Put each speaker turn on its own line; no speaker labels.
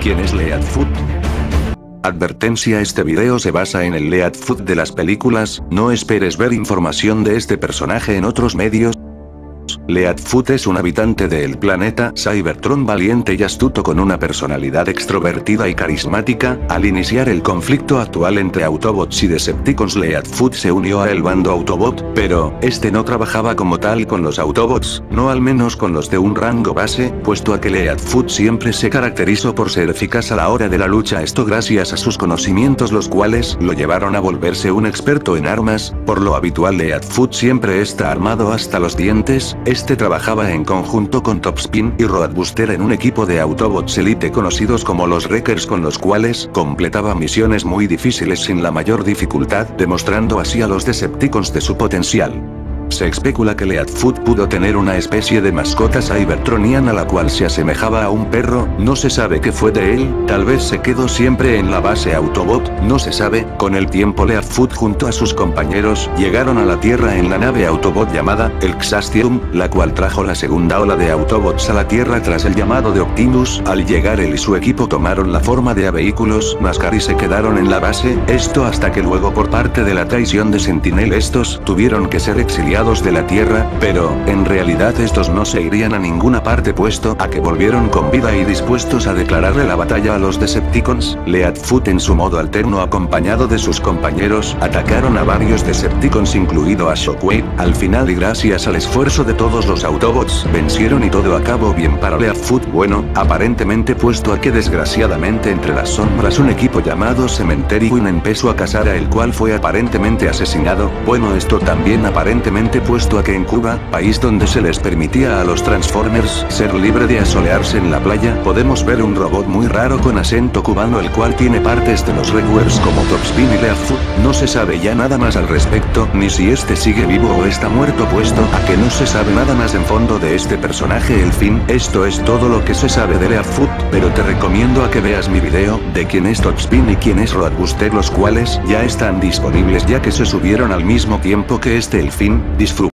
¿Quién es Leadfoot? Advertencia: este video se basa en el Leadfoot de las películas, no esperes ver información de este personaje en otros medios. Leadfoot es un habitante del planeta Cybertron valiente y astuto con una personalidad extrovertida y carismática. Al iniciar el conflicto actual entre Autobots y Decepticons, Leadfoot se unió a el bando Autobot, pero este no trabajaba como tal con los Autobots, no al menos con los de un rango base, puesto a que Leadfoot siempre se caracterizó por ser eficaz a la hora de la lucha, esto gracias a sus conocimientos, los cuales lo llevaron a volverse un experto en armas. Por lo habitual, Leadfoot siempre está armado hasta los dientes. Este trabajaba en conjunto con Topspin y Roadbuster en un equipo de Autobots Elite conocidos como los Wreckers, con los cuales completaba misiones muy difíciles sin la mayor dificultad, demostrando así a los Decepticons de su potencial. Se especula que Leadfoot pudo tener una especie de mascota cybertroniana la cual se asemejaba a un perro, no se sabe qué fue de él, tal vez se quedó siempre en la base Autobot, no se sabe. Con el tiempo Leadfoot junto a sus compañeros llegaron a la Tierra en la nave Autobot llamada el Xastium, la cual trajo la segunda ola de Autobots a la Tierra tras el llamado de Optimus. Al llegar él y su equipo tomaron la forma de vehículos NASCAR y se quedaron en la base, esto hasta que luego por parte de la traición de Sentinel estos tuvieron que ser exiliados de la Tierra, pero, en realidad estos no se irían a ninguna parte puesto a que volvieron con vida y dispuestos a declararle la batalla a los Decepticons. Leadfoot en su modo alterno acompañado de sus compañeros, atacaron a varios Decepticons incluido a Shockwave. Al final y gracias al esfuerzo de todos los Autobots, vencieron y todo acabó bien para Leadfoot, bueno, aparentemente, puesto a que desgraciadamente entre las sombras un equipo llamado Cementerium empezó a cazar a el cual fue aparentemente asesinado. Bueno, esto también aparentemente puesto a que en Cuba, país donde se les permitía a los Transformers ser libre de asolearse en la playa, podemos ver un robot muy raro con acento cubano el cual tiene partes de los Wreckers como Topspin y Leadfoot. No se sabe ya nada más al respecto, ni si este sigue vivo o está muerto, puesto a que no se sabe nada más en fondo de este personaje. El fin, esto es todo lo que se sabe de Leadfoot, pero te recomiendo a que veas mi video de quién es Topspin y quién es Roadbuster, los cuales ya están disponibles ya que se subieron al mismo tiempo que este. El fin, disfruta.